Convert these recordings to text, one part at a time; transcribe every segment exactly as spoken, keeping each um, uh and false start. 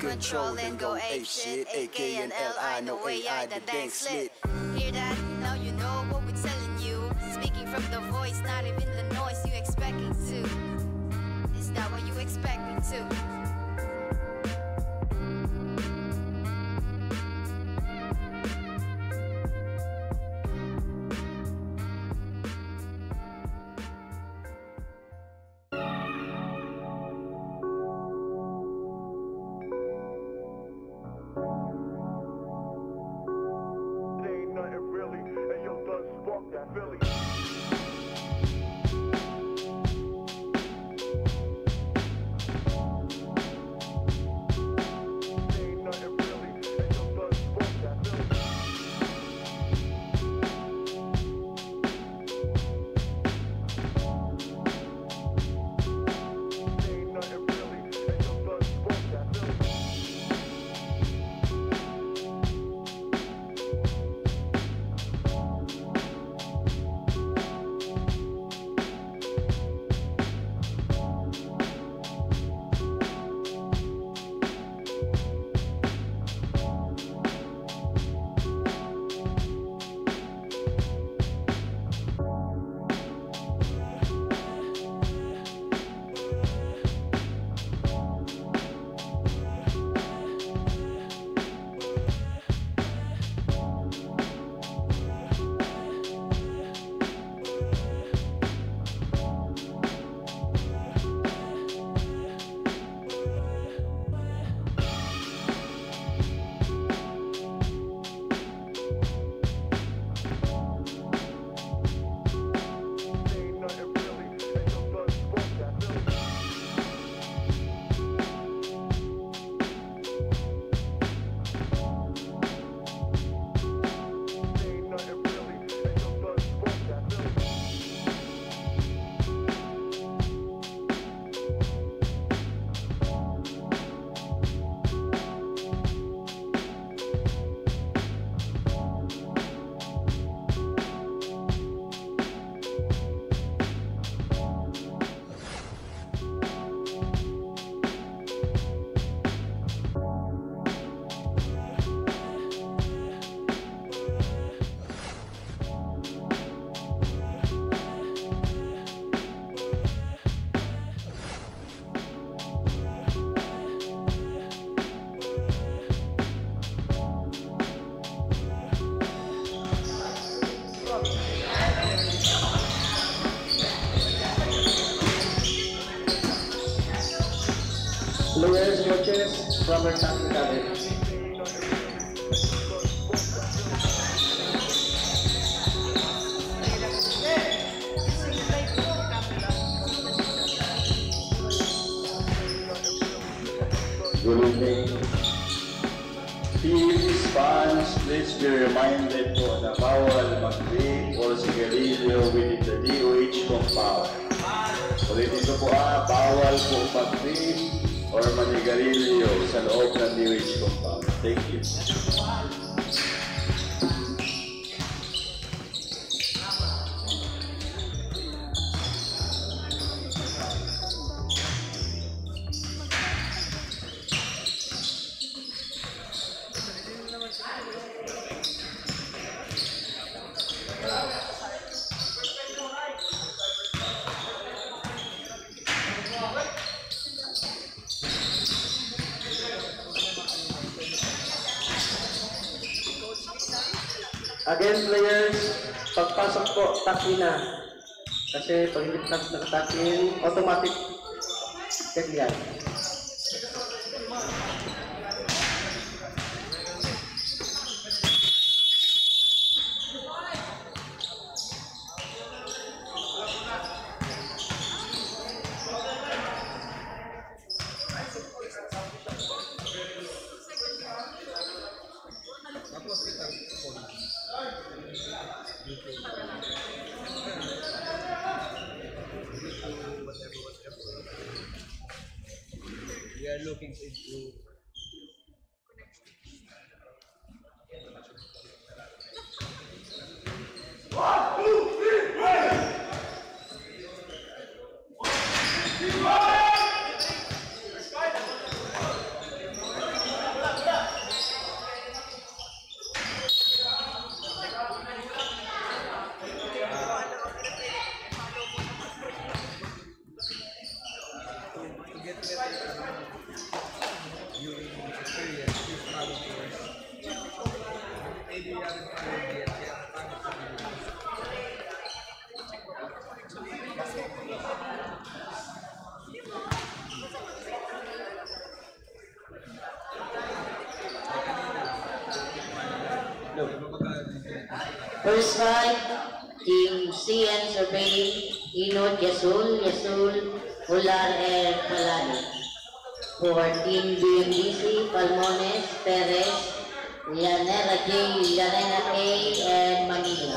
control and go ape shit. A K and L I, no A I, the dank slit. Hear that? Now you know what we're telling you. Speaking from the voice, not even the noise you expecting to. Is that what you expecting to? Players, coaches, Robert Academy. Good evening. Teams, fans, please be reminded po na bawal mag-vape or sigarilyo within the D O H compound. Ulitin ko po ah, bawal po mag-vape or manigarilyo sa loob ng D O H compound. Thank you. Again, players, pagpasok po, taki na. Kasi pag hindi na nakatakin, automatic check yan. We are looking into one, two, three, ready! One, two, three, First five, Team C N Surveying, Inod Yasul, Yasul, Ular El Palado. For Team B M D C, Palmones, Perez, Llanera J, Llanera A, and Manila.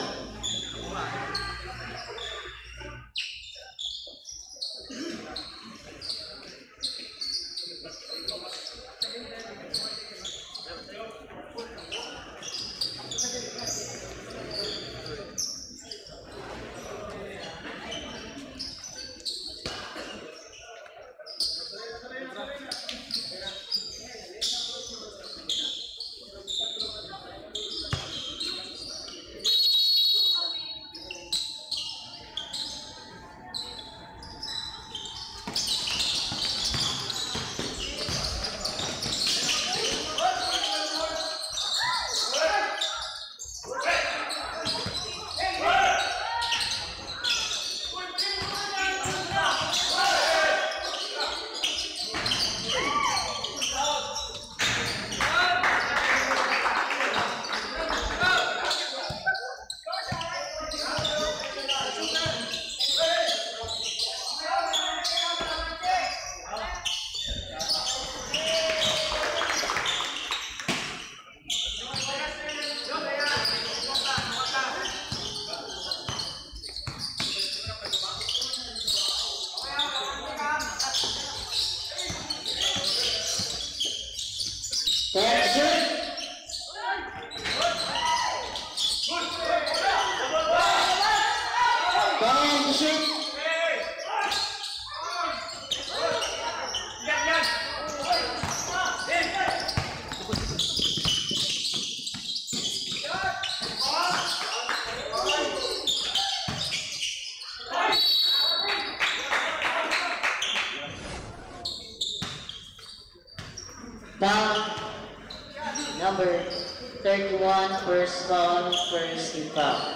Foul number thirty-one, first foul, first team foul.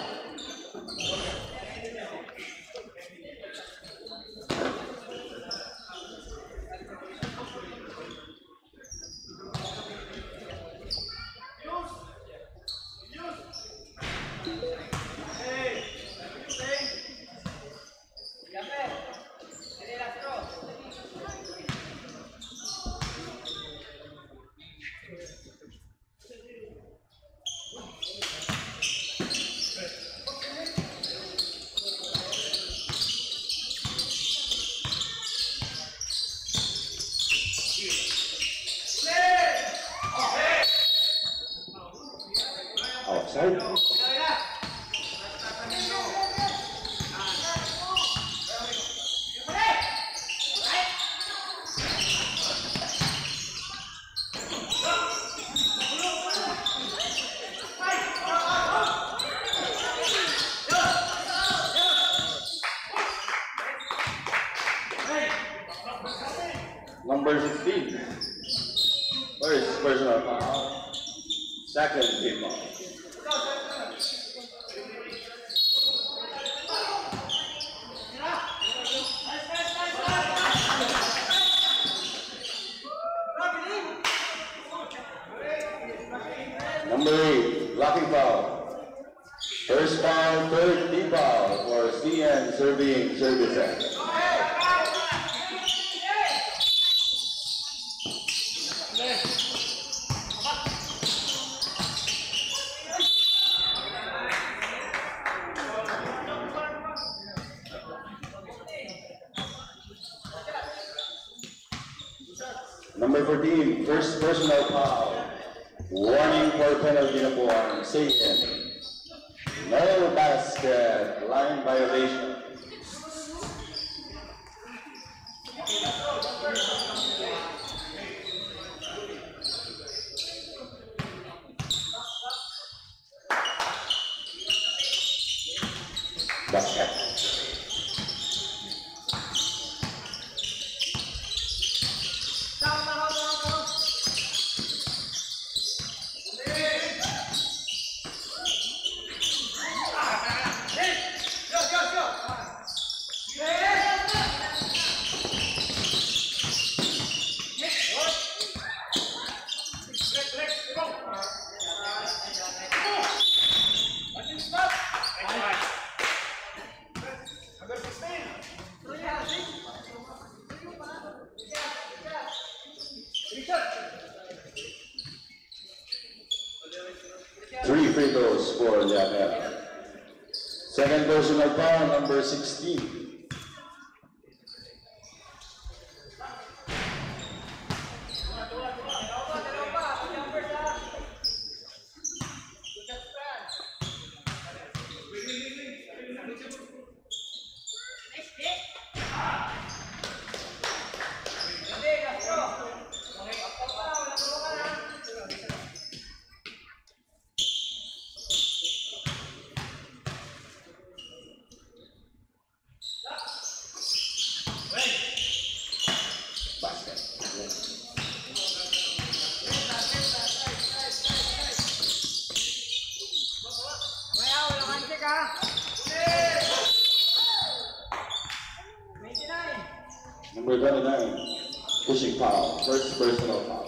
Outside. Number sixteen. First personal foul. Second team foul. Number eight, blocking foul. First foul, third team foul for C N Surveying Services. Number fourteen, first personal foul. Warning for penalty na po ang C N. No basket, line violation. Basket. three free throws for Lionel. Second personal foul, number sixteen. Number twenty-nine, pushing foul, first personal foul.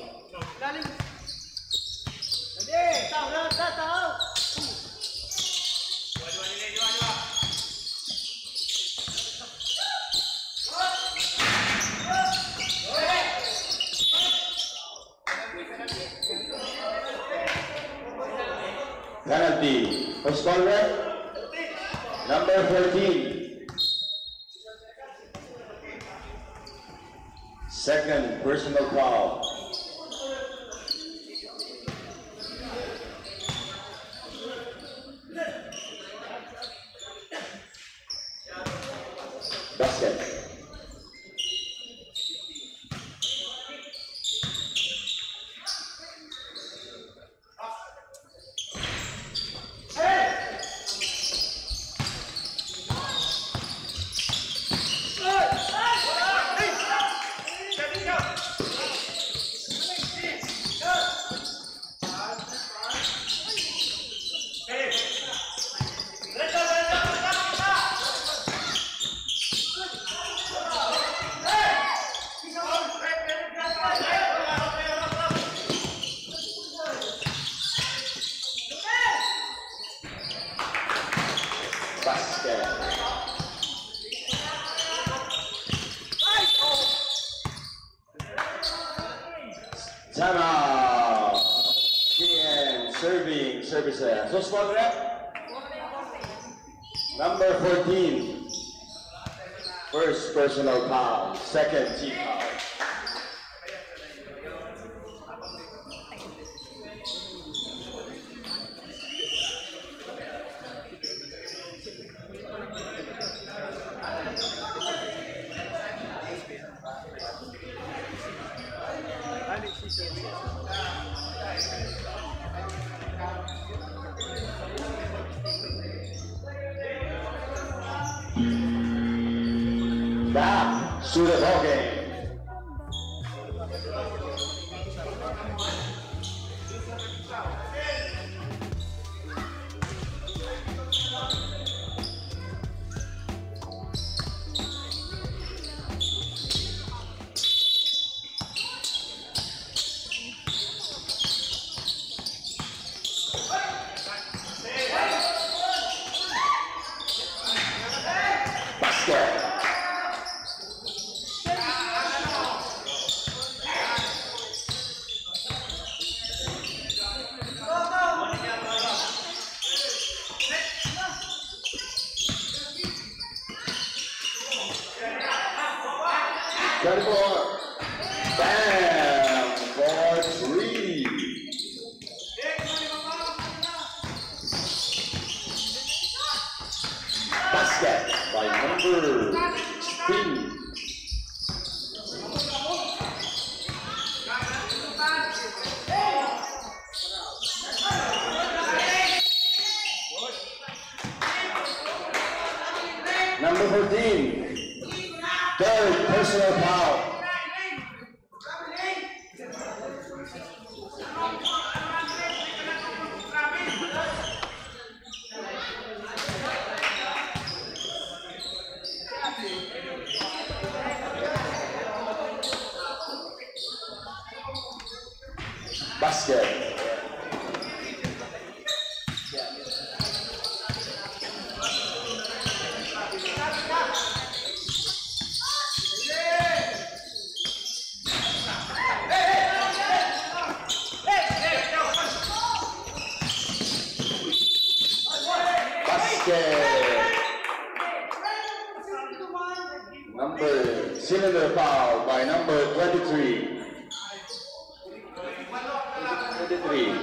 Penalty, first ball red, number fourteen. Second personal foul. Basket. Timeout. Again, serving services. So spot rep. Number fourteen. First personal foul. Second team foul. Back to the ball game. twenty-four. Bam! For three. Basket by number sixteen. Number fourteen. Third personal foul. Basket. twenty-three.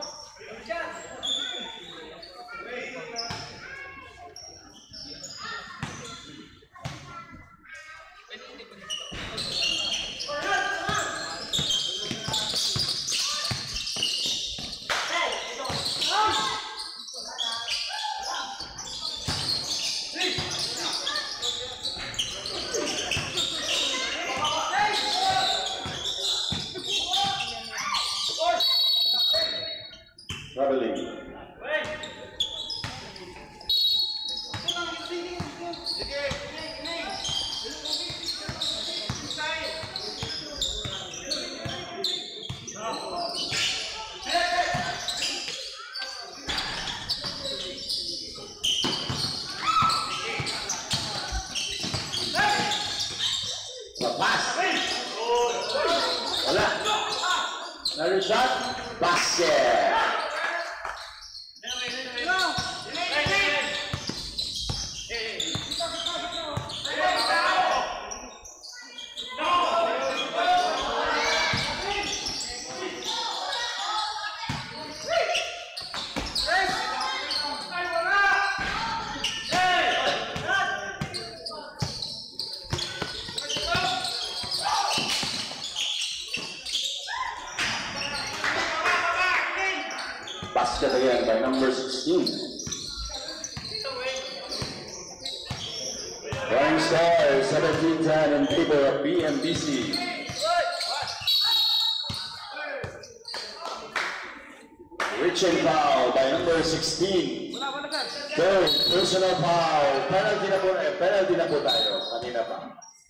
Traveling. Lepas. Wala. Another shot. Basket. Basket again by number sixteen. Running Star seventeen ten in favor of B M B C. Reaching foul by number sixteen. Third personal foul. Penalty na po, eh, penalty na po tayo. Kanina pa.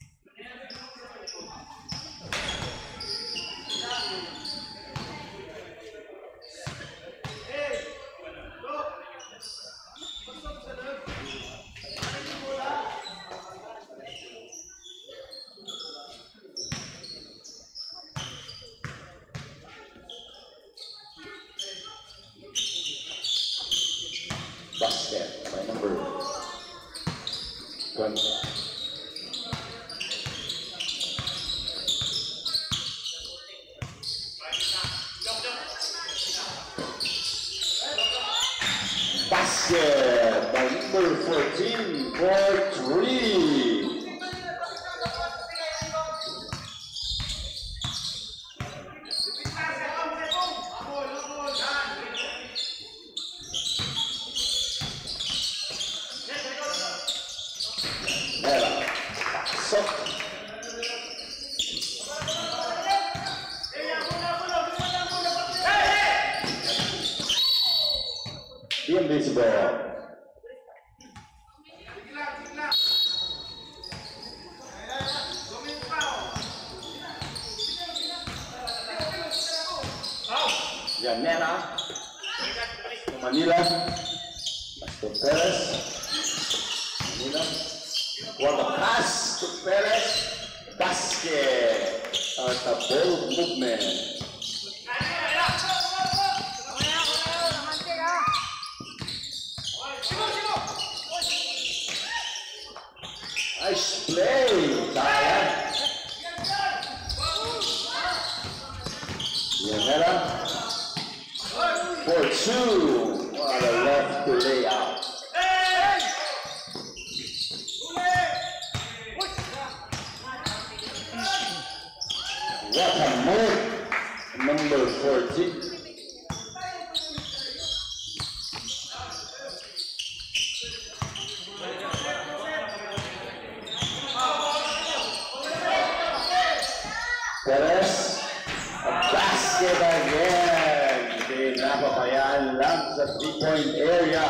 Basket by number twenty. Basket by number fourteen for three. Invisible. Yanela, Manila, Pastor Perez, Manila, quarter pass to Perez, basket, at a ball movement. Nice play, Diane. Yanela. For two, what a left to lay out. What a move, number fourteen. Perez, a basket again. Napapayan lang sa three-point area.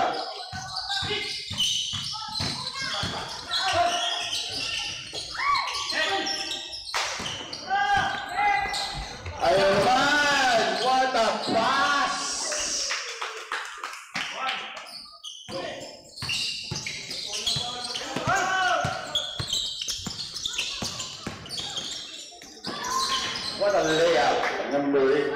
Ayun man! What a pass! What a layup, number eight.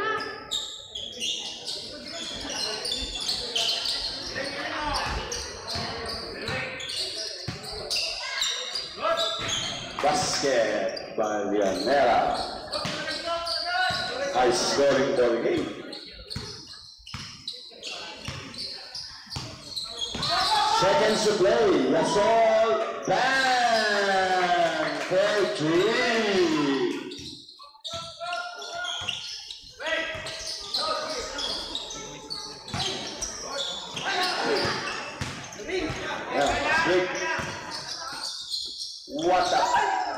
Basket by Yanela. High scoring for the game. Seconds to play. Yasol bang for three. Yeah, slick. What up?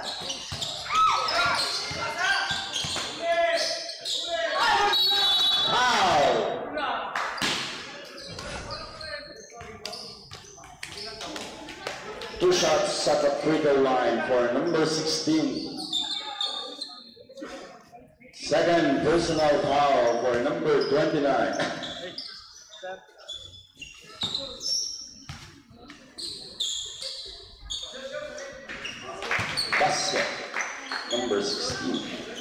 How? Two shots at the free throw line for number sixteen. Second personal foul for number twenty-nine. Basket, number sixteen.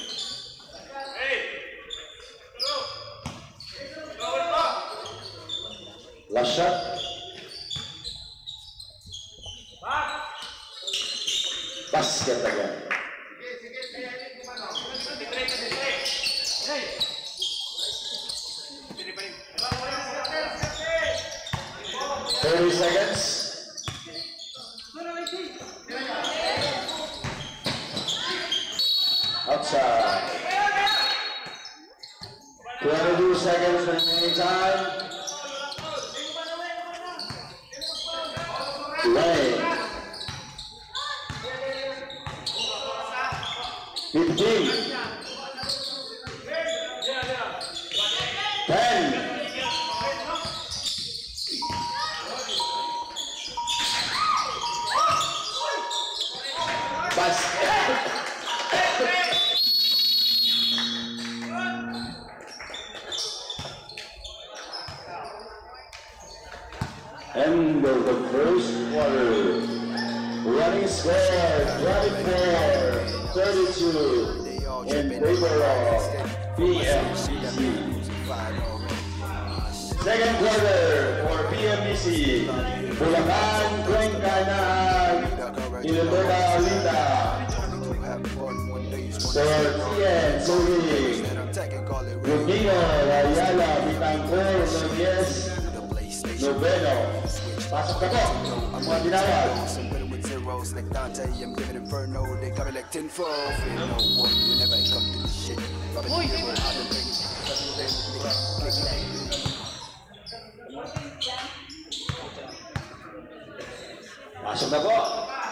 Last shot. Basket again. Thirty seconds. Outside. Twenty-two seconds remaining time. Lane. Fifteen. Ten. Basket. End of the first quarter. Running score twenty-four thirty-two in favor of P M B C. Second quarter for P M B C. Bulacan, Cuenca, Ilotoga, Alita. For T N, Suri. Rubino, Ayala, Bitancor, Nogues, Noveno. Pasok na po ang mga tinawag. Like Dante, I'm giving inferno. They got me like tin foil. Feel no one, you never come to this shit. Pasok na po.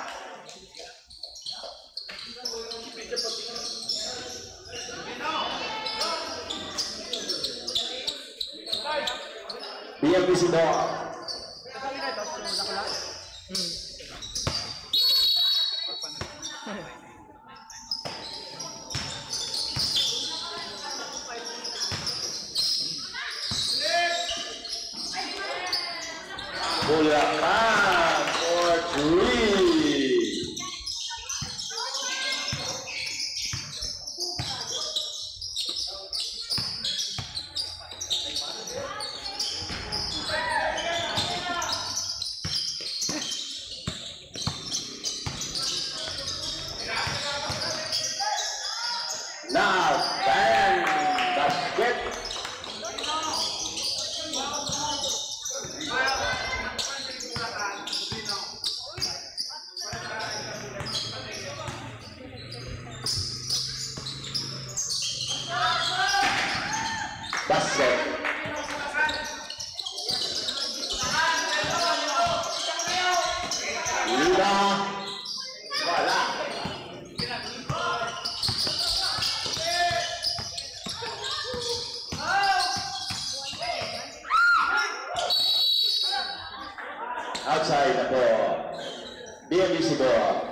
P M B C ball. Bulacan for three. Now, bang, basket. Basket. Lida. Wala. Outside na po. B M B C ball.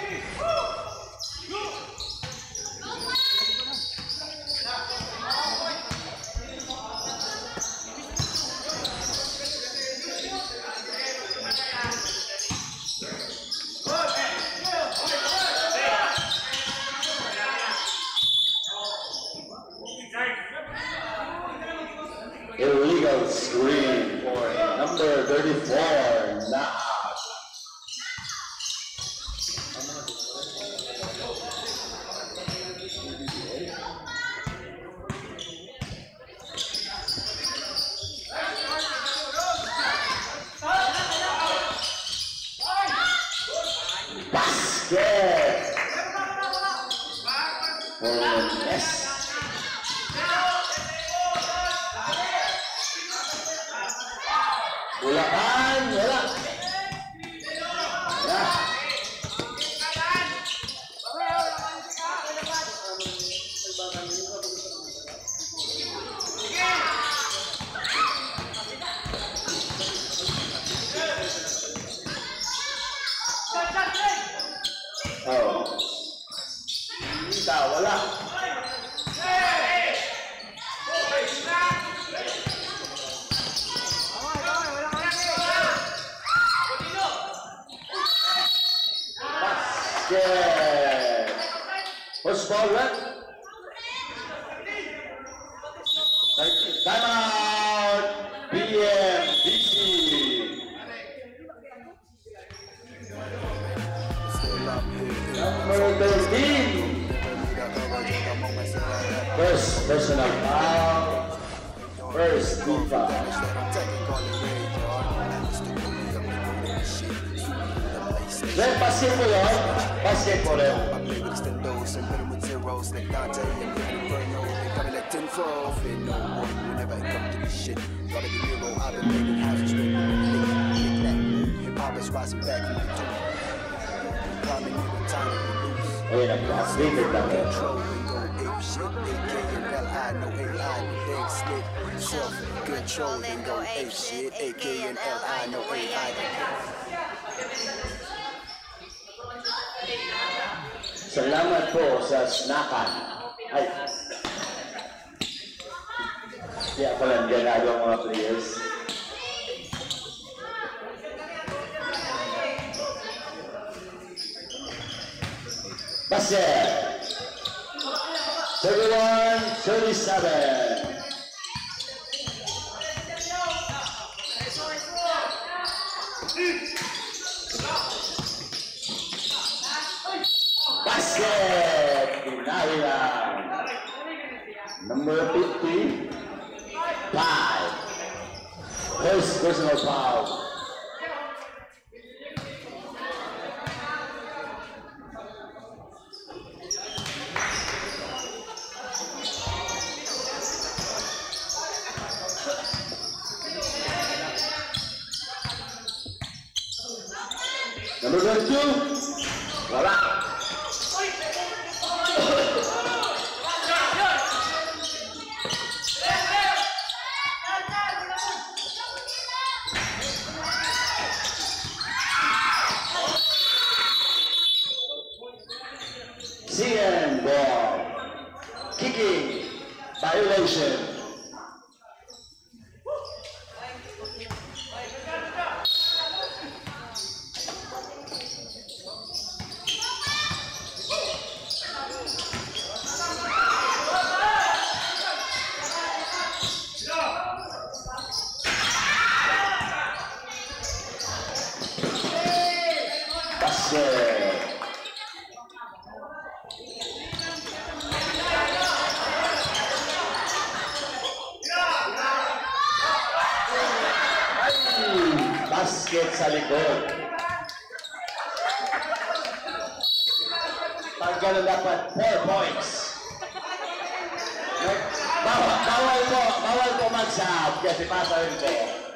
Illegal screen for number thirty-four, Naab. Bulacan, wala. Wala. Oh. Hindi, wala. Basket. What's ball, right? Time out. B M B C. Number thirteen. First personal foul. First team foul. Then basket mo yun. Basket mo rin. Ayun ang updated lang yun. Control and go ape shit, A K and L I, no A I. Salamat po sa snackan. Ay. Kaya pala ginagawa mga players. Basket. thirty-one thirty-seven. Basket. Dinahilan. Number fifty-five. First personal foul. Number twenty-two, wala. C N ball. Kicking. Violation. Basket sa likod. Pag gano'n dapat four points. Bawal, bawal ko, bawal ko mag-sab kasi pasa rin ko.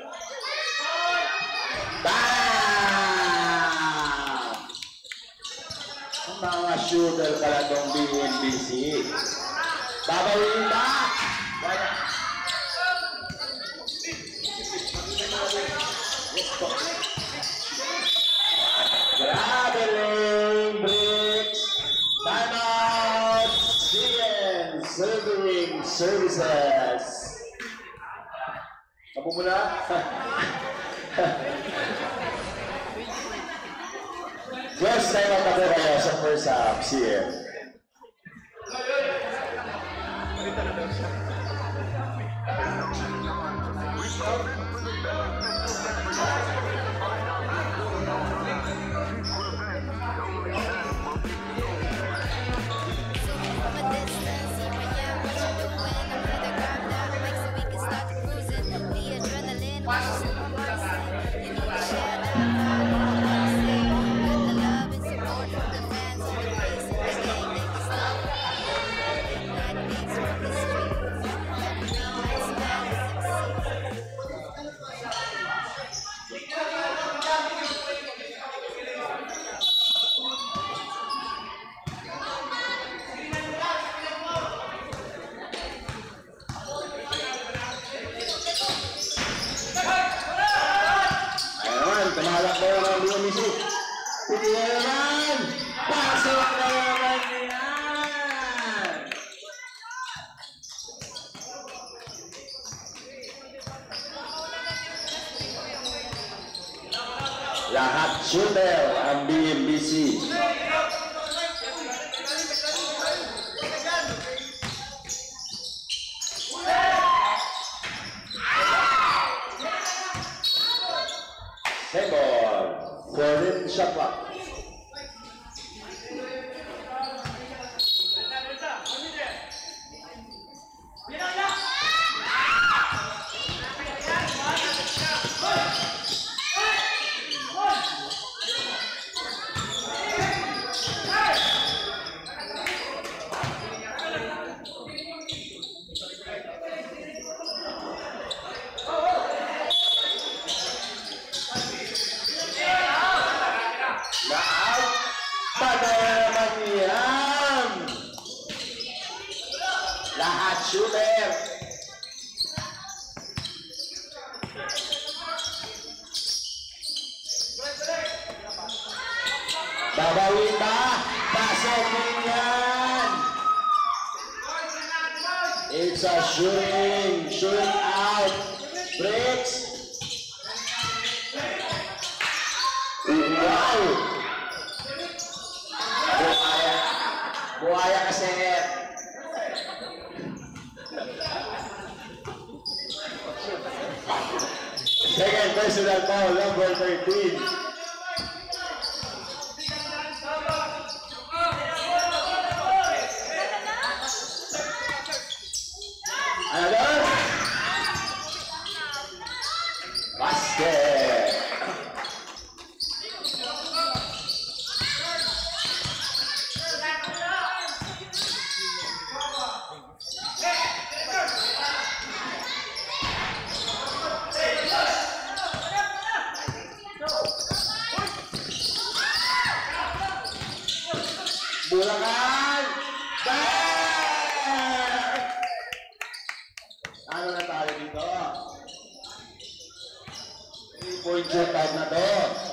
Bam! Ang mga shooter pala itong B M B C. Babawin ba? Wala. Grabbing bricks. Time out. C N Serving Services. Kamu muna. Just time out na po kayo sa first half. C N. Misi. Pwede na naman. Pasok na naman yan. Lahat shooter ang B M B C. Second, Florin Shapa. Lahat shooter. Babawin ba? Pasokin yan. It's a shooting. Shooting out. Breaks. Wow. Buhaya. Buhaya kasi. Second personal foul, number thirteen. Another basket. Bulacan! Bang! Ano na tayo dito? three point shootout na to.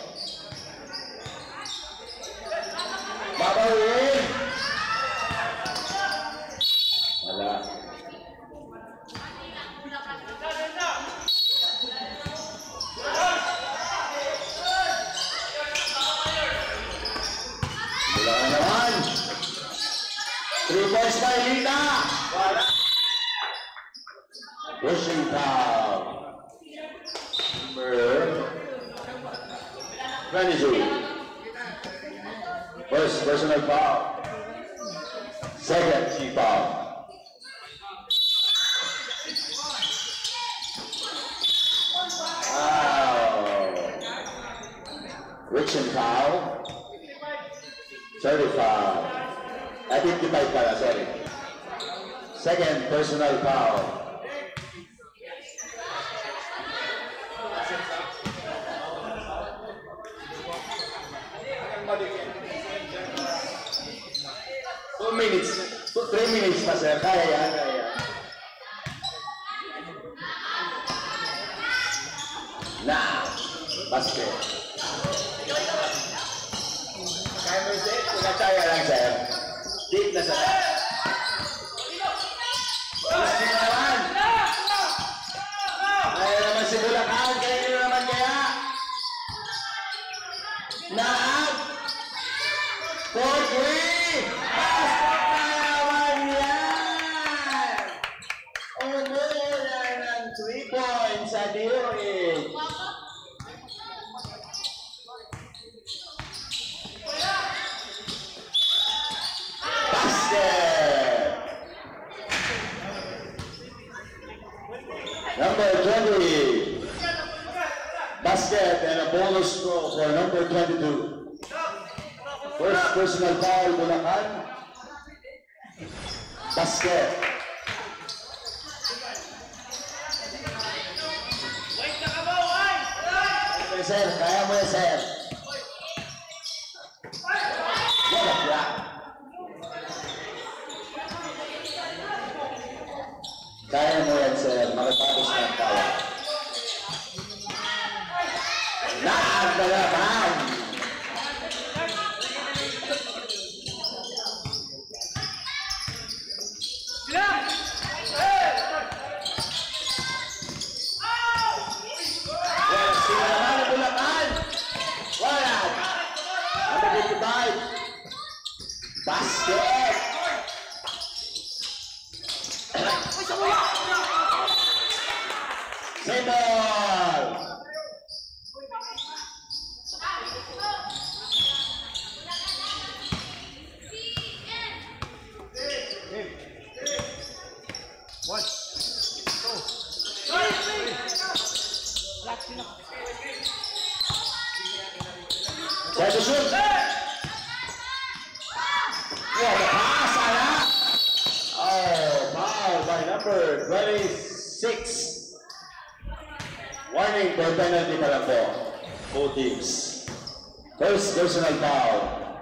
Babawin! Wala. Bulacan naman! Three points by Lita! Wala! Pushing foul. Number twenty-two. First personal foul. Second key foul. Wow. Richen foul. Thirty foul. I fifty-five pala, sorry. Second personal foul. Two minutes, two, three minutes pa sir, kaya yan, kaya yan. Now, basket. Kaya mo sir, pinachaya lang sir. Deep na sir. Basket naman. Kaya naman si Bulacan, kaya nyo naman kaya. Naag. Fourth way. Pasok na naman yan. Umulan ng three points sa D O H. Basket. Number twenty. Basket and a bonus score for number twenty-two. First personal foul, Bulacan. Basket. Okay, sir. Kaya mo yan, sir. Wala ba? Kaya mo yan, sir. Makipagos na ang foul. Lahat na naman. Basket! Sable! One. Go. Try to shoot! Yeah, the pass, Ana! Oh, foul by number twenty-six. Warning for penalty pa lang po. Both teams. First personal foul.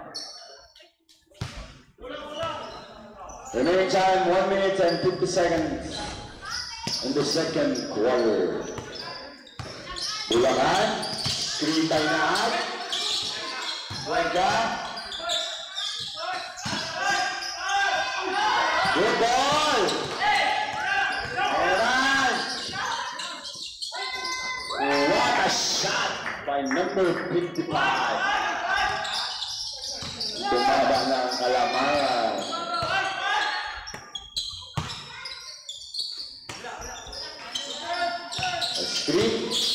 Remaining time, one minute and fifty seconds in the second quarter. Bulacan, screen by Naad. Cuenca. Good ball! Alright! What a shot by number fifty-five. Tumaba na ang kalamangan. A screen.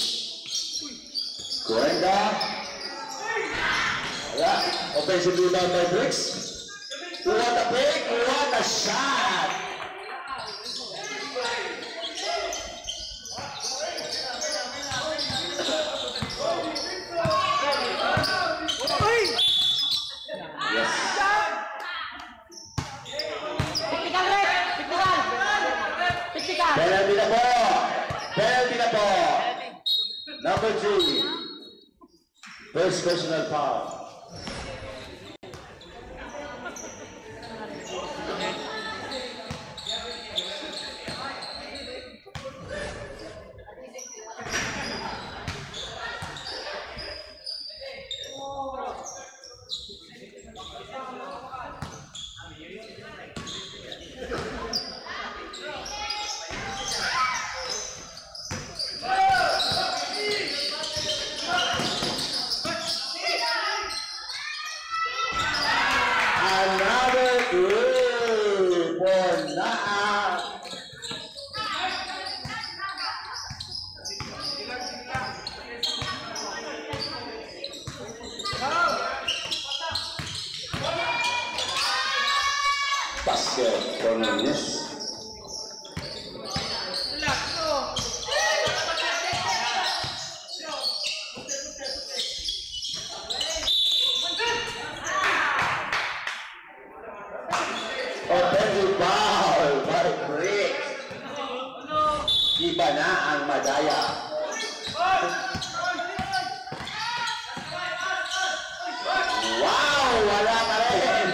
Cuenca. Wala. Offensive rebound by Bricks. What a pick! What a shot! Yes. Penalty na po! Penalty na po! Number three. First personal foul. Basket for Nunez. Offensive foul by Brick. Iba na ang madaya. Wow! Wala ka rin!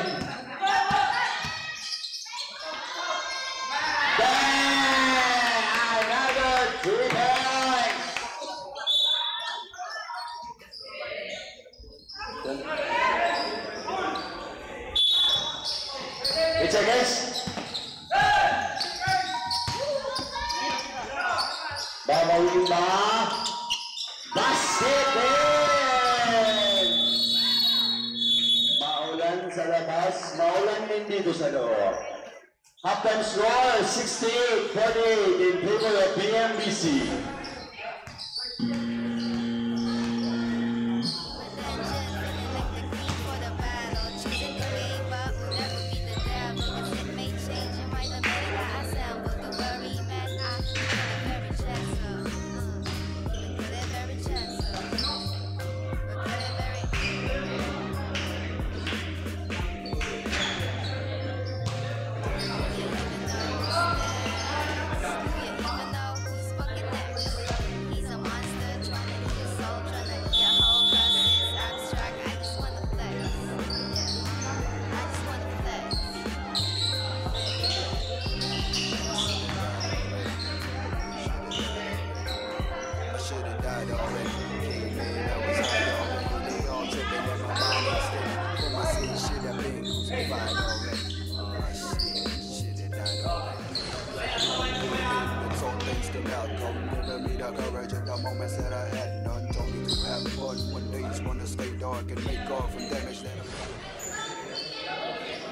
It's against. Babawin ba? Basket din! Maulan sa labas, maulan din dito sa loob. Halftime score, sixty-eight forty-eight in favor of B M B C. Moments that I had none told me to have fun. One day just wanna stay dark and make off from damage that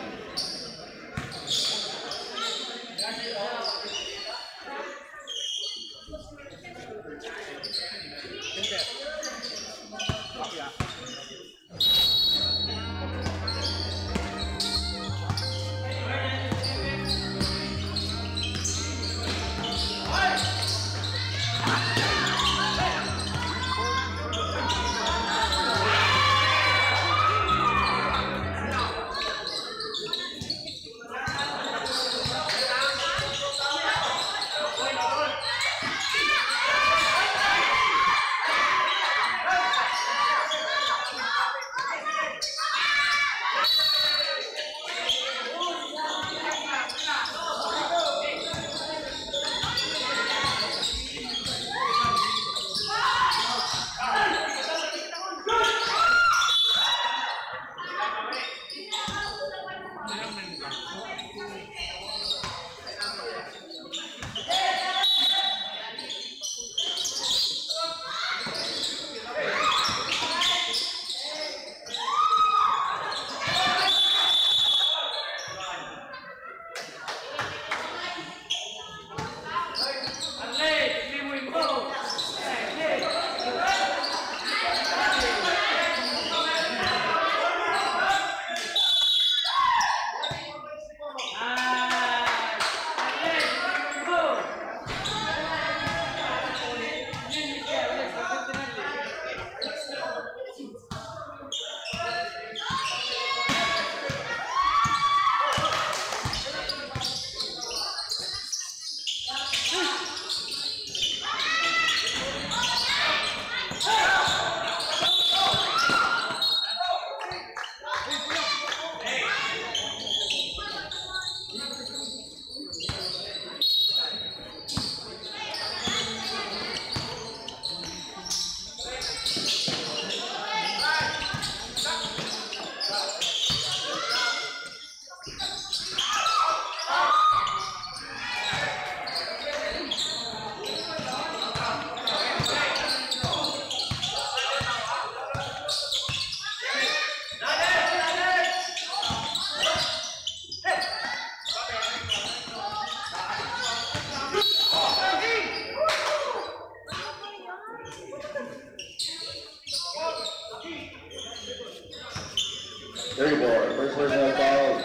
thirty-four, first personal foul.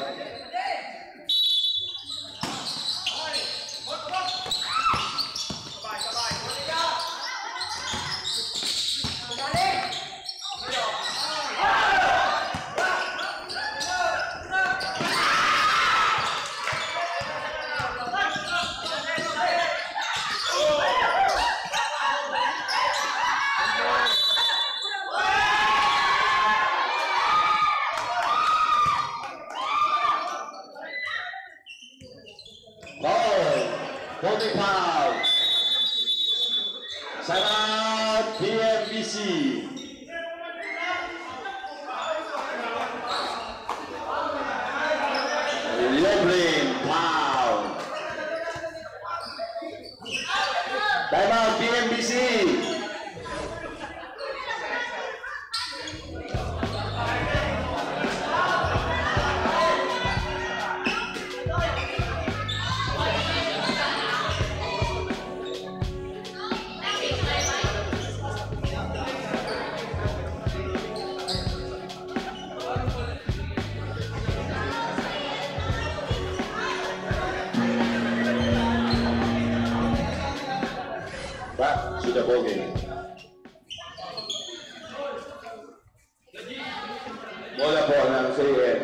Holding foul. Timeout B M B C. Lebrin foul. Timeout B M B C. Pak, sudah ball game. Bola po ng C N.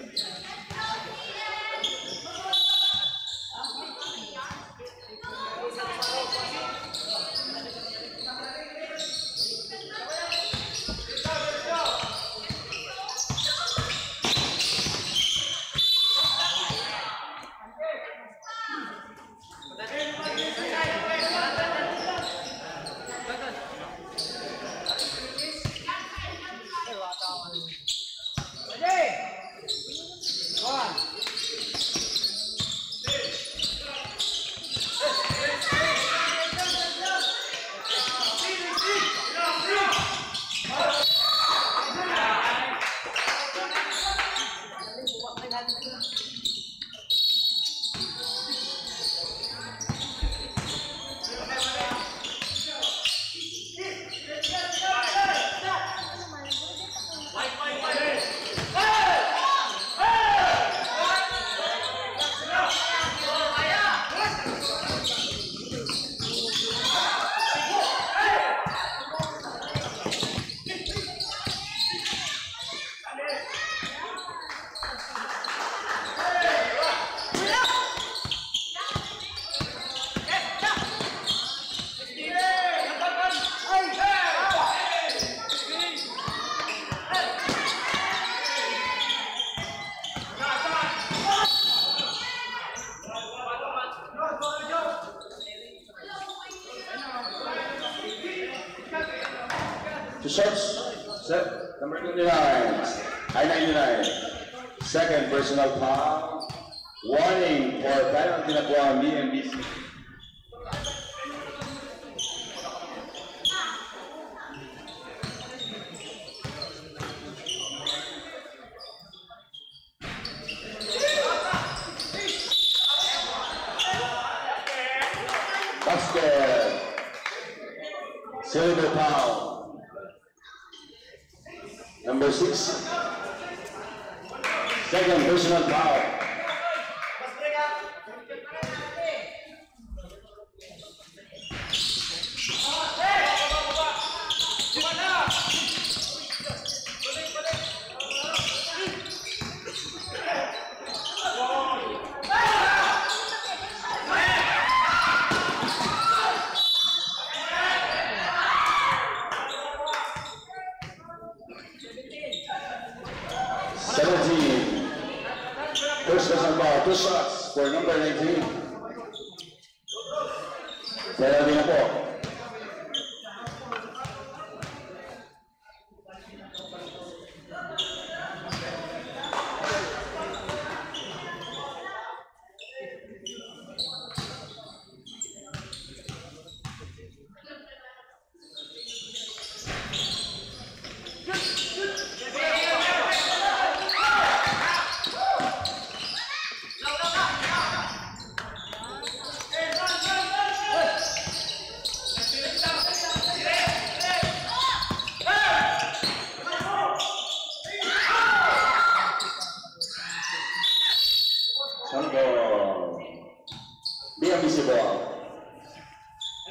Two shots, set, number twenty-nine, I ninety-nine. Second personal foul. Warning for penalty na po ang B M B C. Basket. Silver foul. Number six. Second personal foul. seventeen. First personal foul. Two shots for number nineteen. Penalty na po.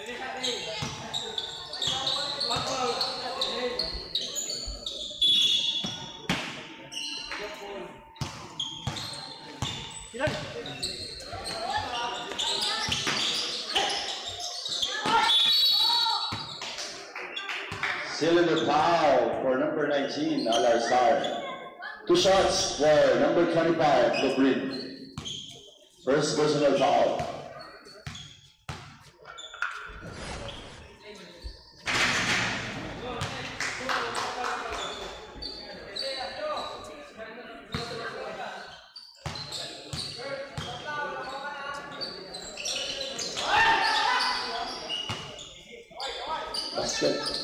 Cylinder foul for number nineteen, Al-Arsar. Two shots for number twenty-five, Lubrin. First personal foul. Basket.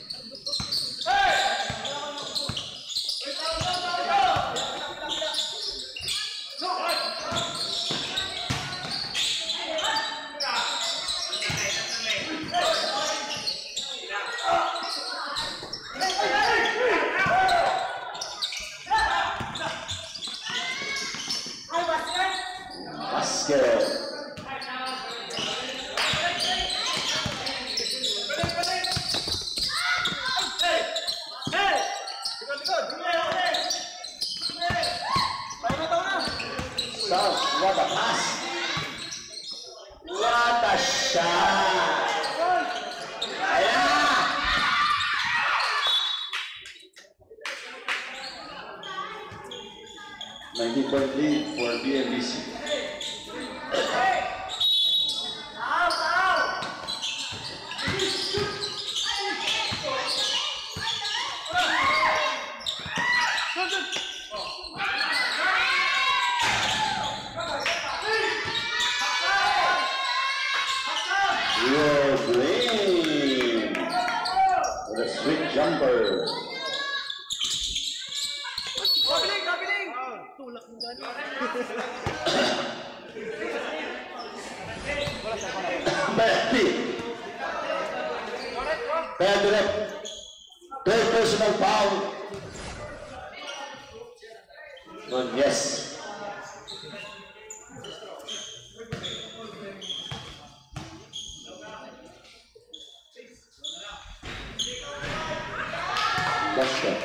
Basket. South, what a pass! What a shot! Ayan! ninety point lead for B M B C. Lubrin with a sweet jumper. Betty. Pedro. Third personal foul. Good, yes. Basket.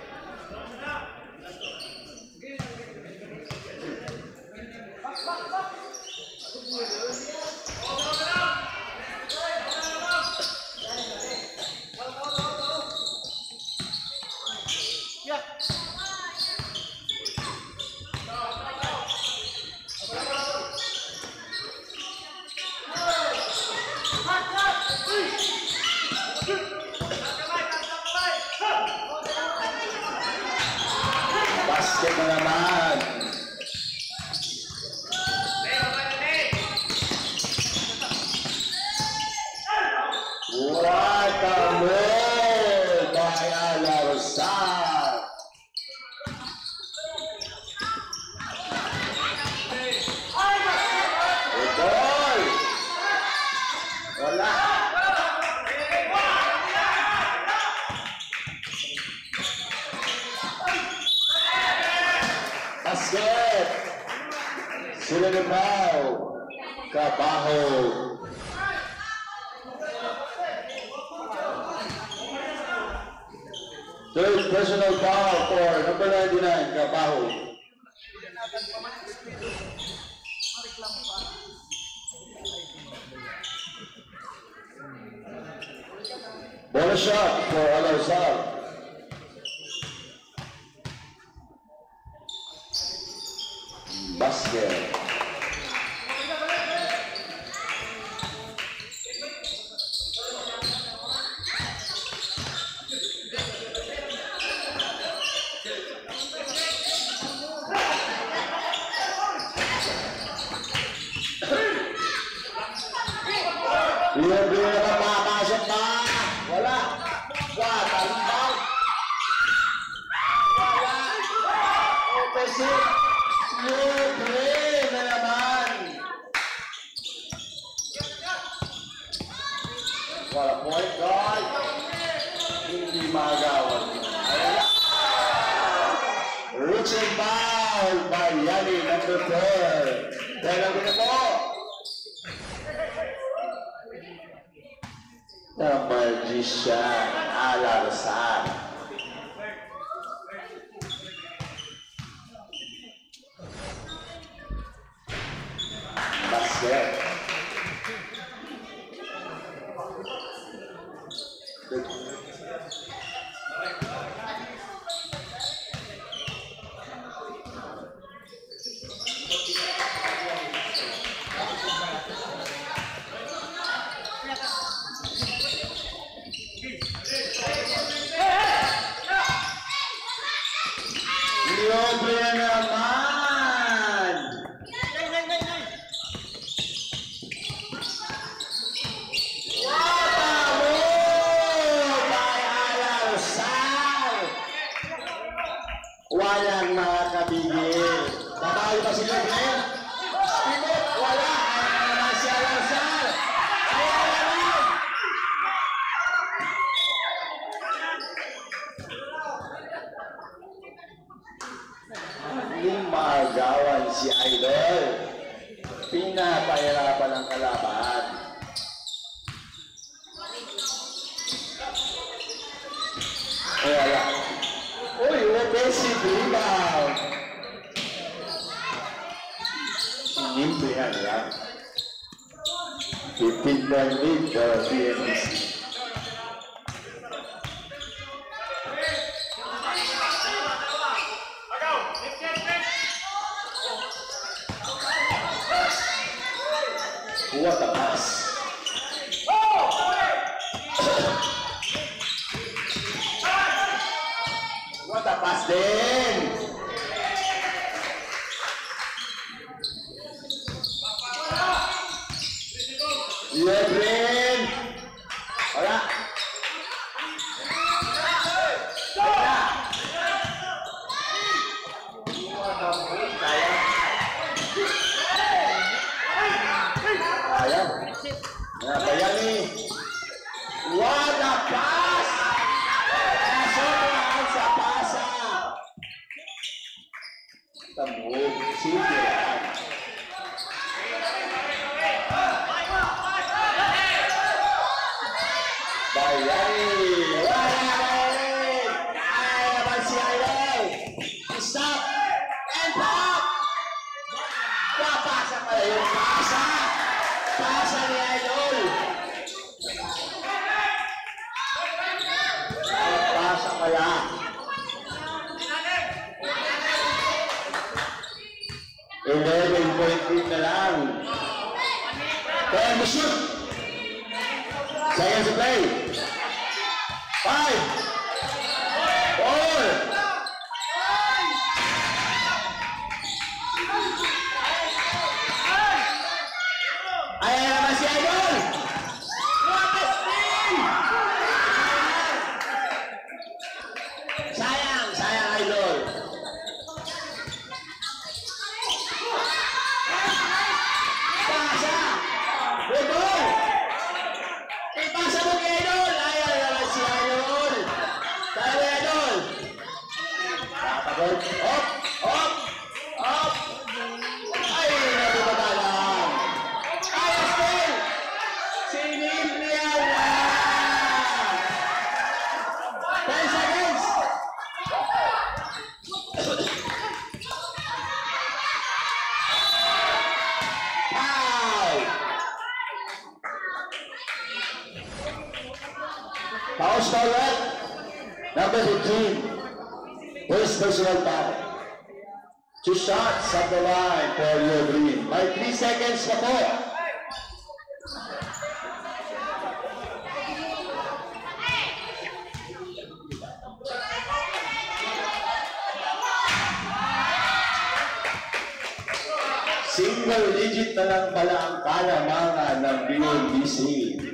Basket na naman. What a move by Al-Arsar. Goal. Wala. Basket. Cylinder foul. Cabajo. Third personal foul for number ninety-nine, Cabajo. Bonus shot for Al-Arsar. Basket. Libre na papapasok na. Wala. What a rebound. Wala. Opposite. Libre na naman. Wala point guard. Hindi magawan. Reaching foul by Yani number four. Dahil ang po. The Magician Alarzan. Basket. Libre naman! Watamo! By Alarzan! Walang makakabigil. Babawi ba si Libre? Spinot, wala! Ayaw naman si Alarzan! Ayaw naman! Lumagawan si Idol. Pinapahirapan ang kalaban. Eh, wala. Uy, offensive rebound. Inimbrihan lang. fifteen point lead for P M B C. What a pass. What a pass din. Lebrin. Wala. Wala. Kaya. Ayan. Nabayani. What a pass! Nasobrahan sa pasa. Tambog. Sige. Bayani. Wala rin. Kaya naman si Idol. Stop. And pop. Papasa pala yung pasa. Pasa ni Idol. Pasa kaya. eleven point eight na lang. Kaya mo shoot. Seconds to play. Five. Four. Ayan naman si Idol! What a steal! Sayang, sayang Idol. Pasa! Idol! Ipasa mo kay Idol! Ayan naman si Idol! Kaya Idol! Tapagod. Op! Op! Op! Ay, nabibatalang! ten seconds. Foul. Foul started. Number fifteen. First personal foul. Two shots at the line for your green. By three seconds na po. Single digit na lang pala ang kalamangan ng P M B C.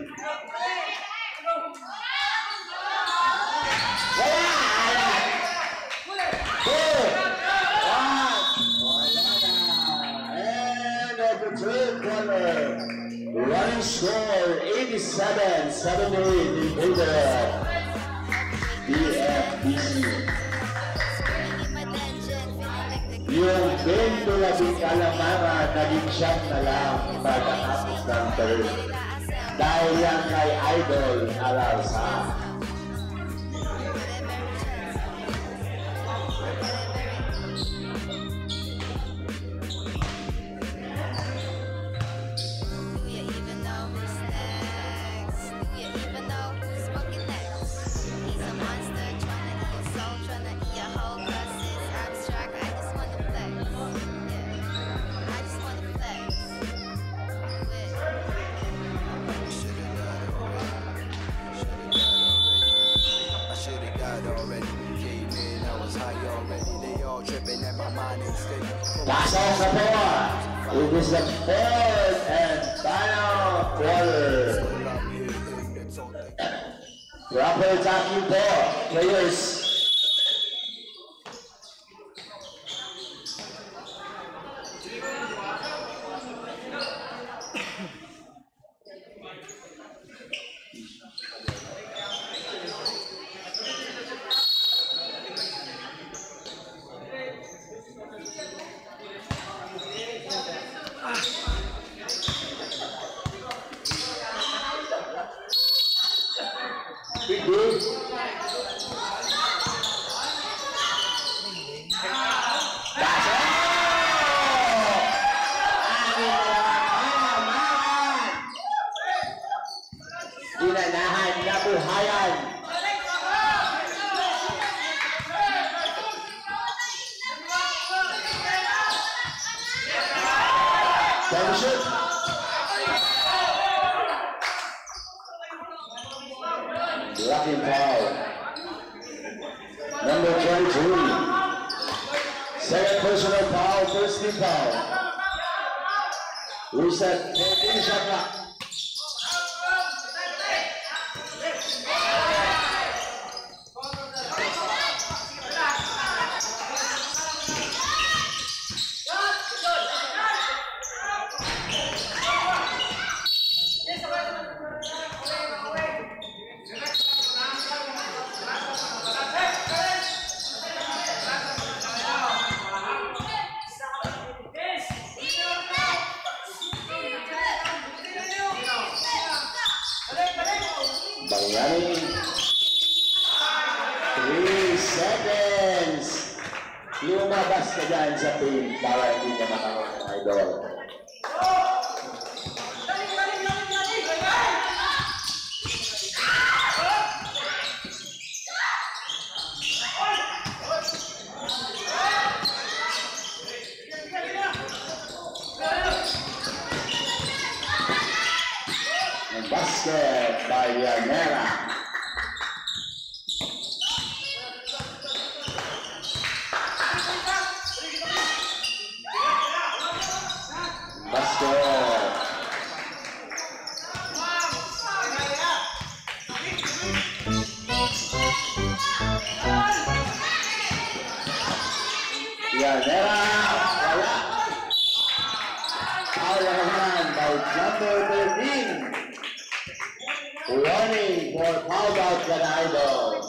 Wala! Two! One! Wala na! End of the third quarter. Running score eighty-seven seventy-eight in favor of P M B C. Yung bento labing kalamara, naging siyam na lang pagkatapos ng third. Dahil yan kay Idol Alarsa. Pasok sa four. It is the fourth and final quarter. Proper attacking four players. Dinanahan na buhayan. Can shoot. Blocking foul. Number twenty-two. Second personal foul, first team foul. Reset, fourteen shot clock. Bayani, three seconds. Lumabas ka dyan sa paint para hindi ka makakuha ng idol. Basket by Yanera. Basket. Yanera. Wala. Foul naman by number thirteen. Running for foul out ka na idol.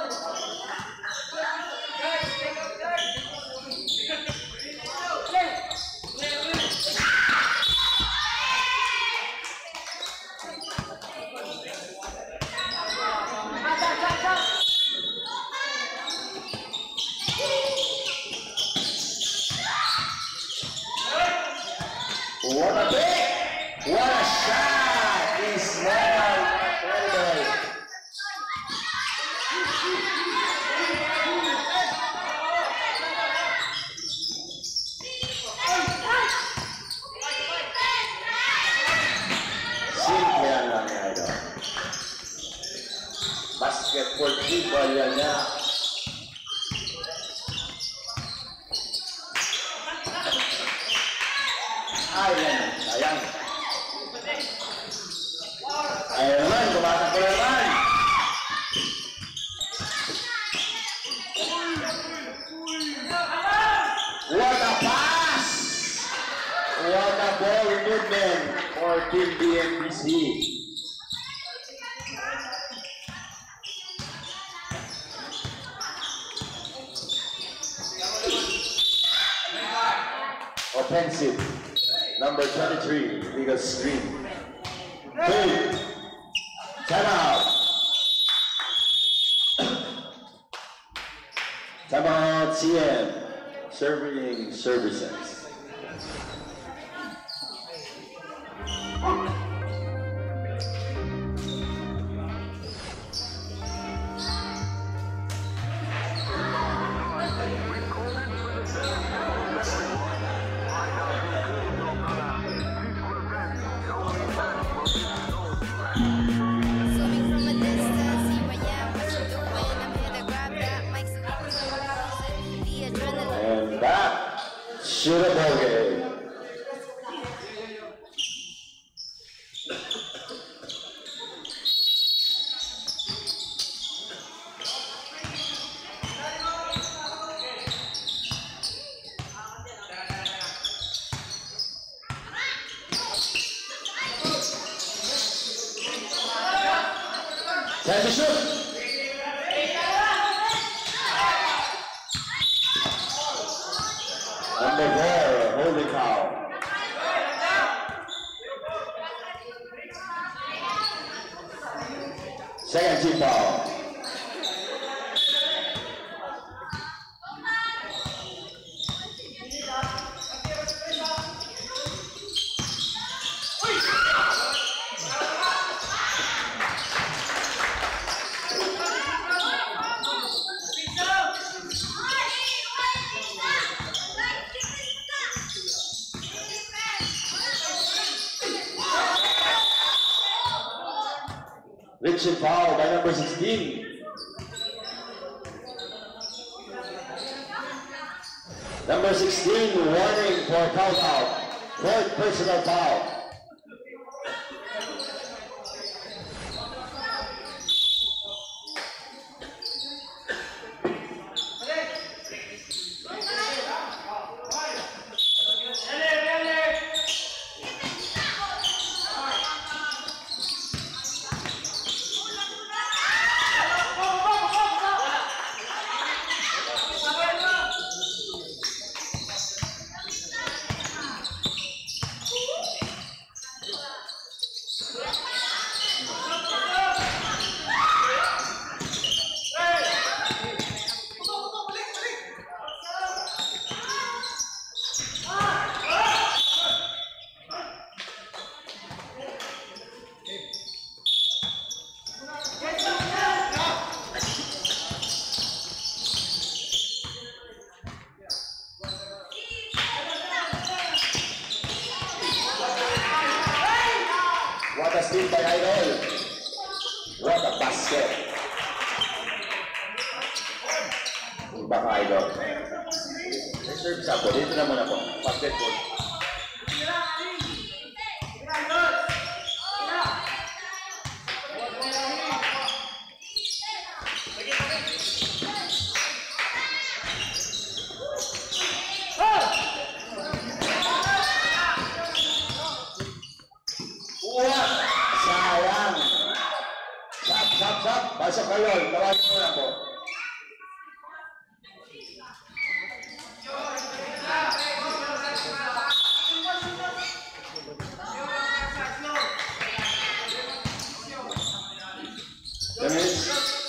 What a pick! What a shot! He's small. Simple lang lang idol. Basketball people yan na. Ayan, sayang. Ayan naman, tumatak ko naman. What a pass! What a ball movement for Team B M B C. Offensive. Number twenty-three, Legal Stream. Two. Time out. Time out, C M. Serving services. And that should have bogey. Time to shoot. Number four, holy cow. Second team foul. Richard foul by number sixteen. Number sixteen warning for foul out. Fourth personal foul. What a steal by Idol. What a basket. Baka Idol. Reserve sa ako. Dito naman ako. Basketball. Sayang. Sap, sap, sap. Pasok kayo. Tawagin mo na po. Dennis.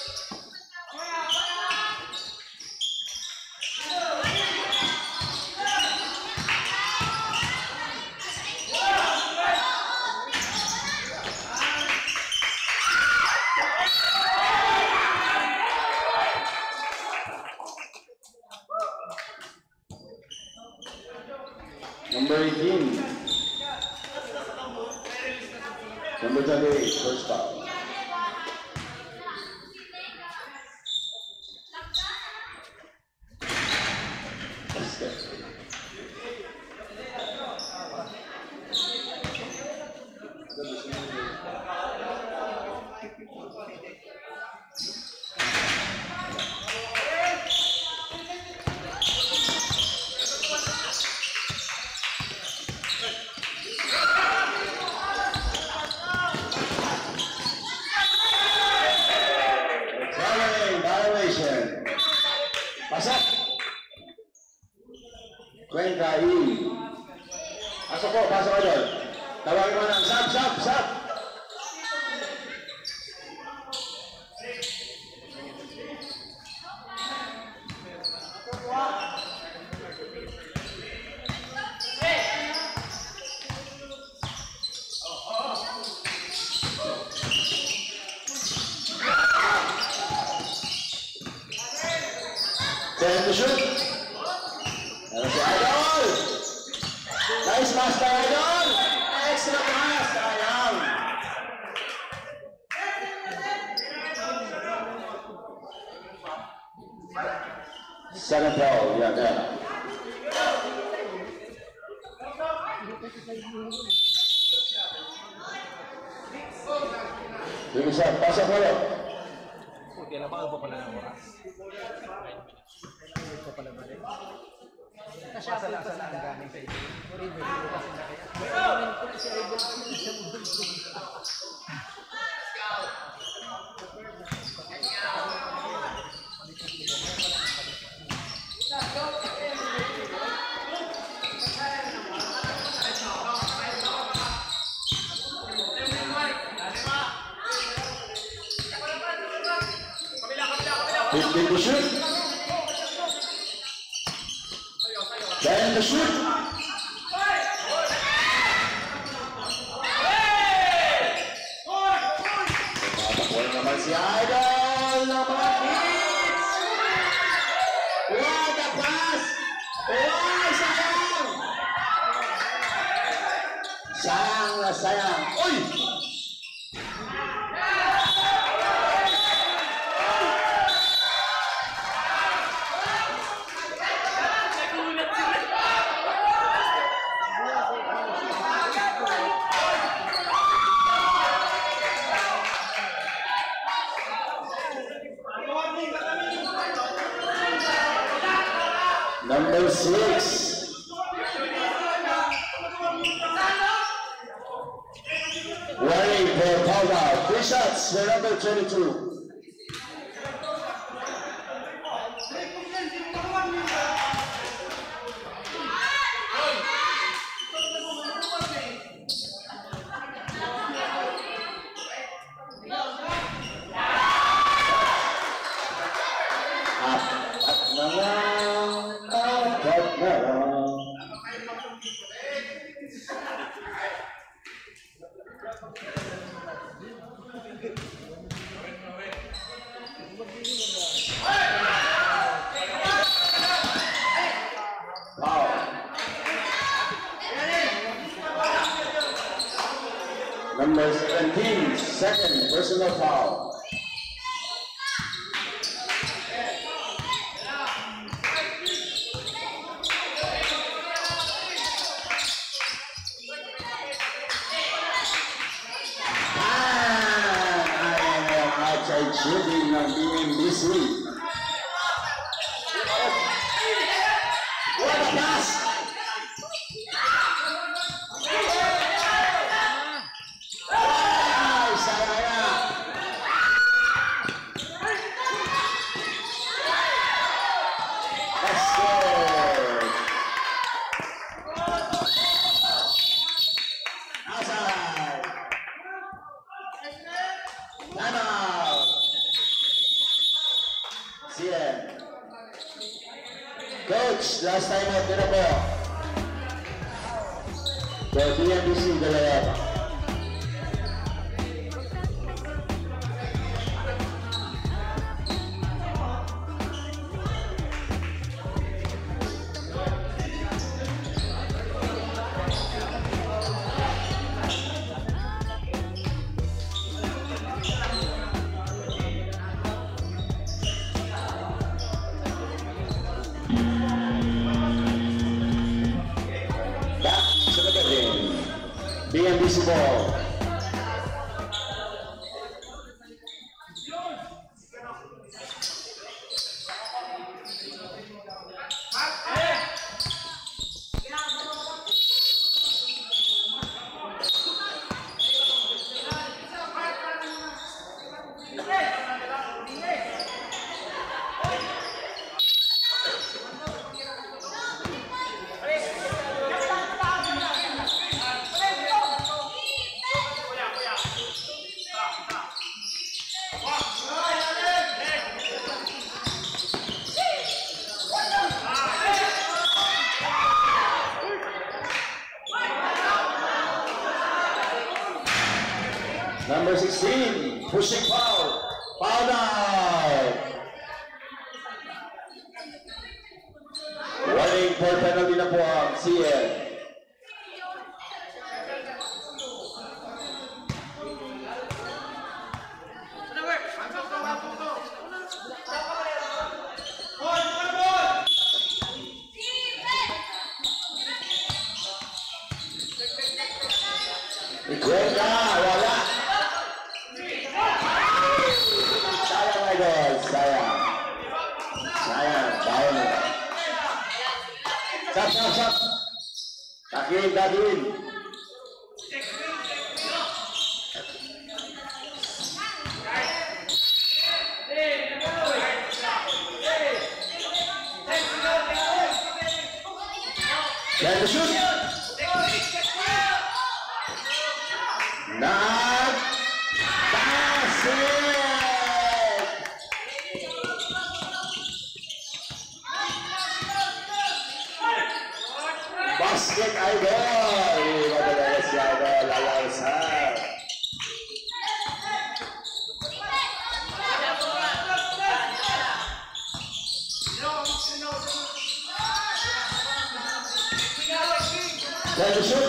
Number eighteen. Number twenty-eight, first foul. Pasok. Cuenca I. Pasok po, pasok ko doon. Tawagin mo ng sap, sap, sap. Then to shoot. Ayan si Idol. Nice pass by Idol. Extra pass. Ayan. Second foul. Yan, yan. Big shot. Pasok mo yun. Kailangan pa pala ng oras. Ito pala ba rin? Kasala sa lang galing sa ito. Sorry, may dito kasi na kaya. May ito kasi ay doon sa mundo. fifteen to shoot. ten to shoot. Tumatakbo naman si Idol ng mga hits. What a pass! Wow, sayang! Sayang na sayang. Uy! Number six. Waiting for foul out. Three shots for number twenty-two. Number seventeen, second personal foul. Outside shooting ng B M B C. What a pass! Wow, sayang. That's good. Outside. Time out. C M. Coach, last time out din ako. So, B M B C, dalawa. B M B C ball. Number sixteen, pushing foul. Foul out. for penalty na po ang C N. Ikuweka, wala. Sayang idol, sayang. Sayang, bawal na. Sap, sap, sap. Takin, takin. Dan shoot. Basket idol, madalas si idol alalsan. Dan shoot.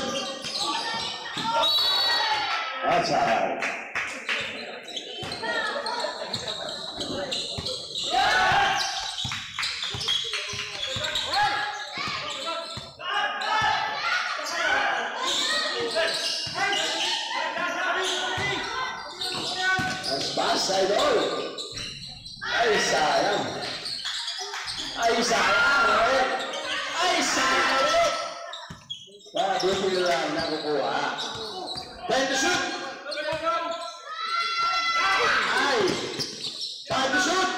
Outside. Pas idol. Ay sayang. Ay sayang. Ay sayang. Pabuti lang nakukuha. Time to shoot. Ay. Time to shoot.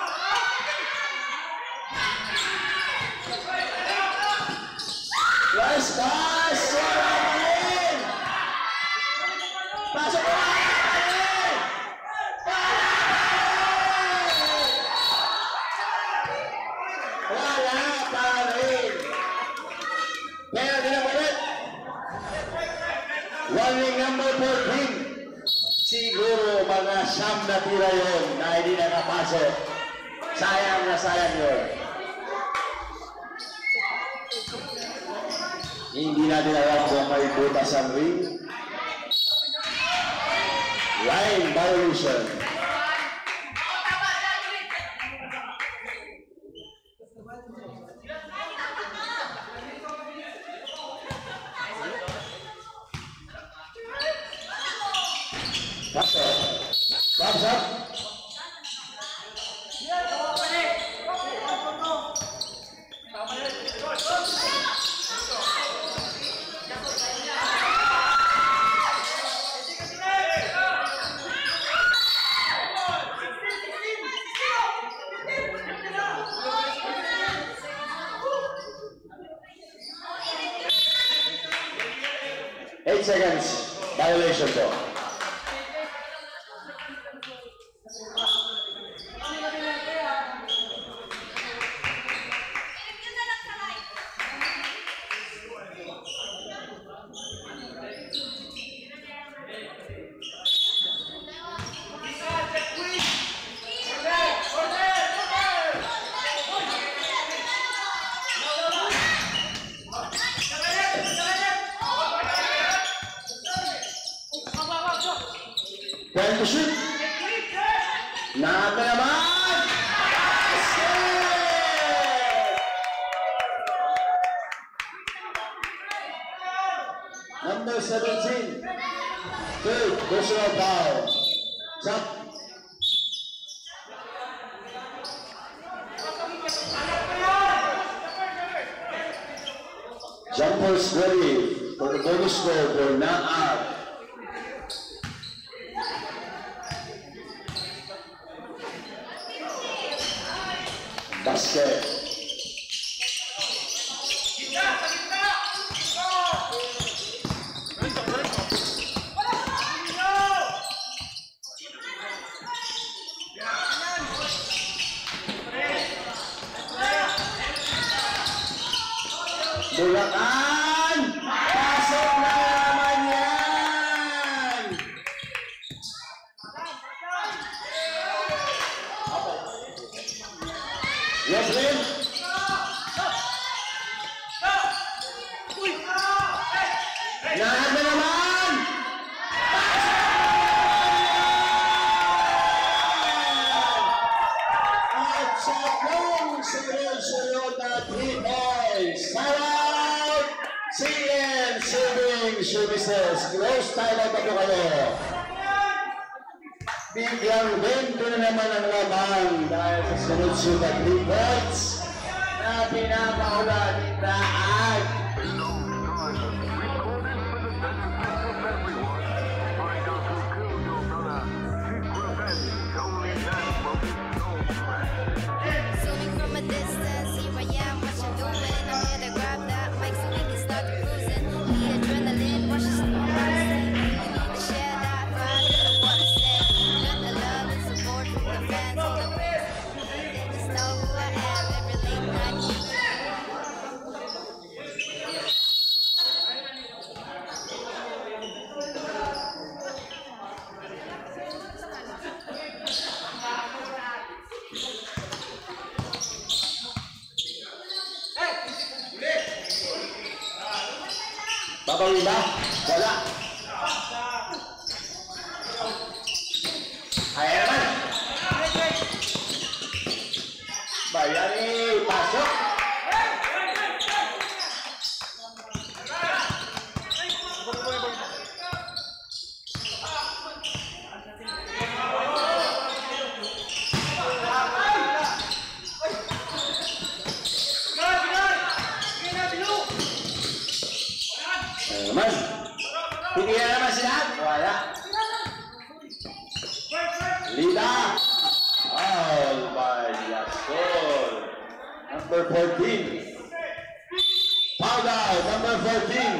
Nice pass. Pasok ko. Warning number fourteen. Siguro mga siyam na tira yun na hindi nakapasok. Sayang na sayang yun. Hindi natin alam kung may butas ang ring. Line violation. Pasok. Pasok. Eight seconds. Violation po. Time to shoot. Napa naman. Number seventeen. Third personal foul. Stop. Jumpers ready for the bonus score for Naab. Basket. Bulacan! Pasok na naman yan! Yes, Lynn? cleaning services. Close timeout pa po kayo. Biglang twenty na naman ang laban dahil sa sunod-sunod three points na pinapahula ni Daan. Zooming from a distance, here I am, what you doing? I'm here to grab that mic so we can start cruising. Need adrenaline, rushes in my heart. You need to share that vibe, you know what I said. Got the love and support from the fans on the fans. They just know who I am every late night. Babawi ba? Wala. Kaya naman. Bayani, pasok. Naman. Hindi na naman sila. Wala. Lida. All by Yasol. Number fourteen. Foul out. Number fourteen.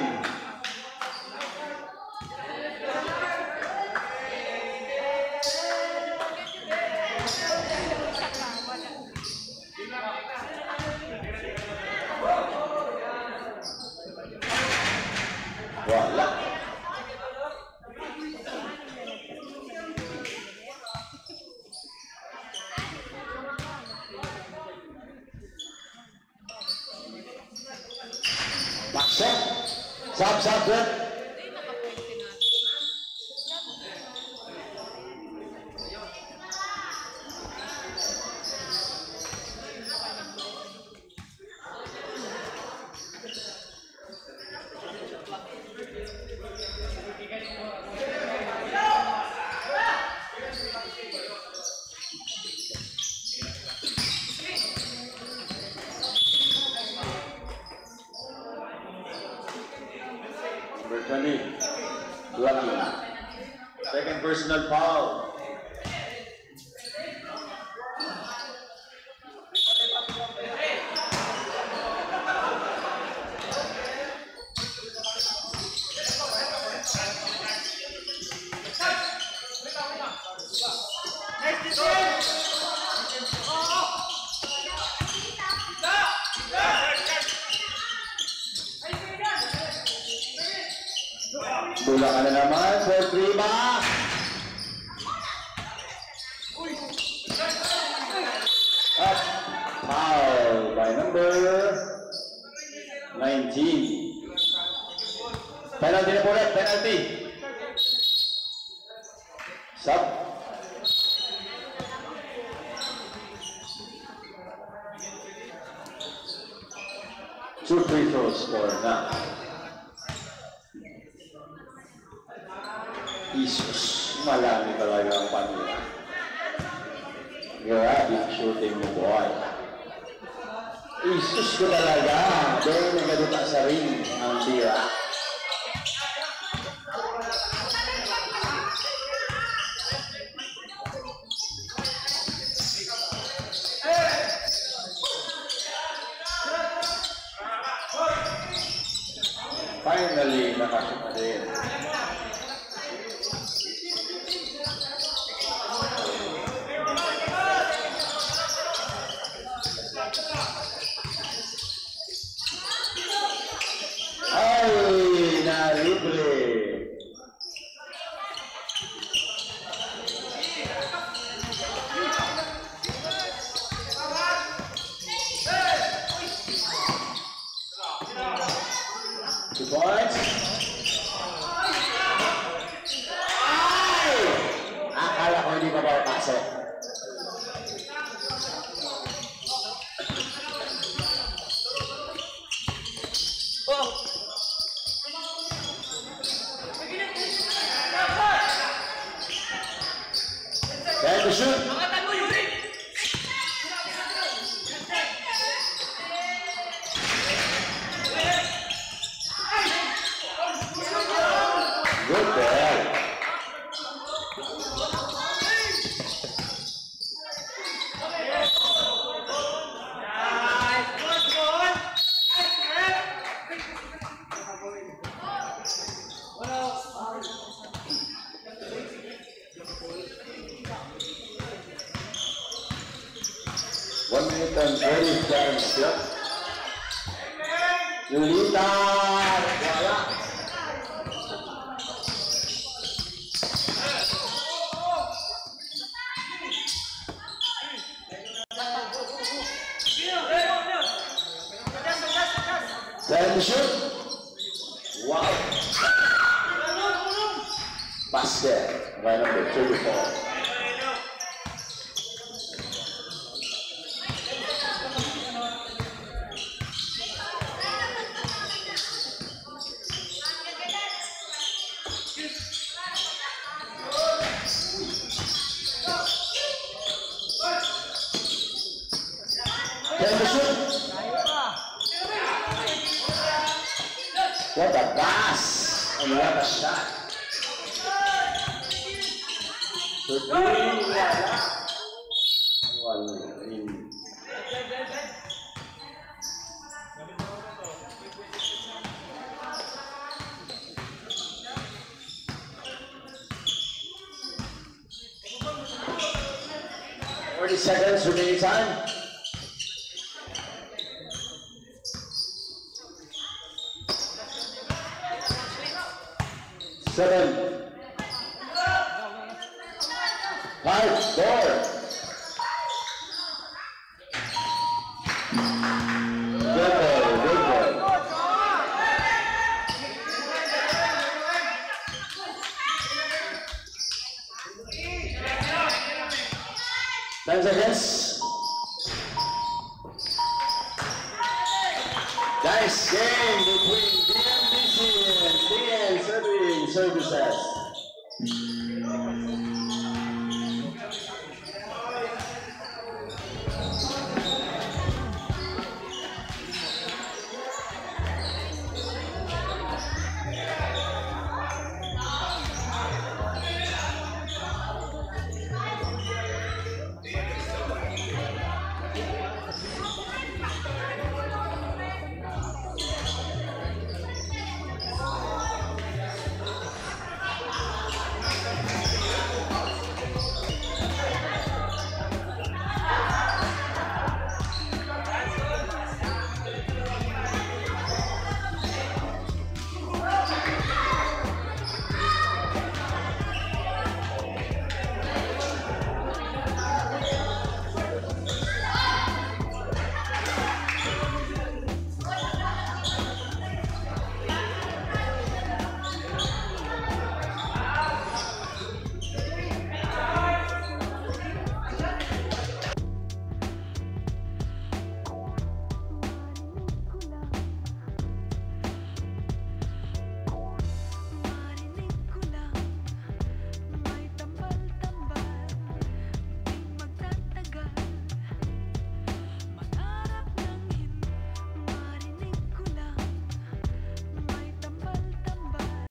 Wala. Pasok. Sab, sab, sab. Number twenty, Lucky. Second personal foul. Bola ka na naman, four three ba? At foul by number nineteen. Penalty na po ulit, penalty. Sub. Two free throws for now. Jesus, malami talaga ang panira. Grabe ang shooting mo, boy. Jesus ko talaga. Dahil nagaduta sa ring ang tira. Finally, nakasama din. Ay, na-libre. Two points. Ay! Akala ko hindi pa ba pasok. to shoot. Good ball. One minute and thirty seconds left. Yulita, wala. Time to shoot. Wow. Basket. By number thirty-four. What a pass and what a shot. So three, one in. Forty seconds remaining time. Seven, five, four. Good ball, good ball. Ten seconds. Nice game between D M D C and D N Serving Services.